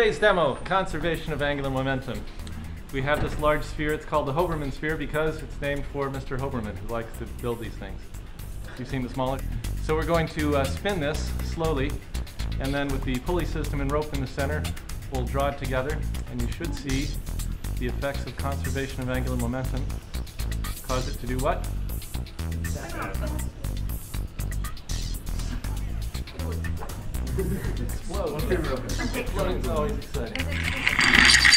Today's demo, conservation of angular momentum. We have this large sphere. It's called the Hoberman Sphere because it's named for Mr. Hoberman, who likes to build these things. You've seen the smaller. So we're going to spin this slowly, and then with the pulley system and rope in the center, we'll draw it together, and you should see the effects of conservation of angular momentum cause it to do what? Explode. Exploding is always exciting.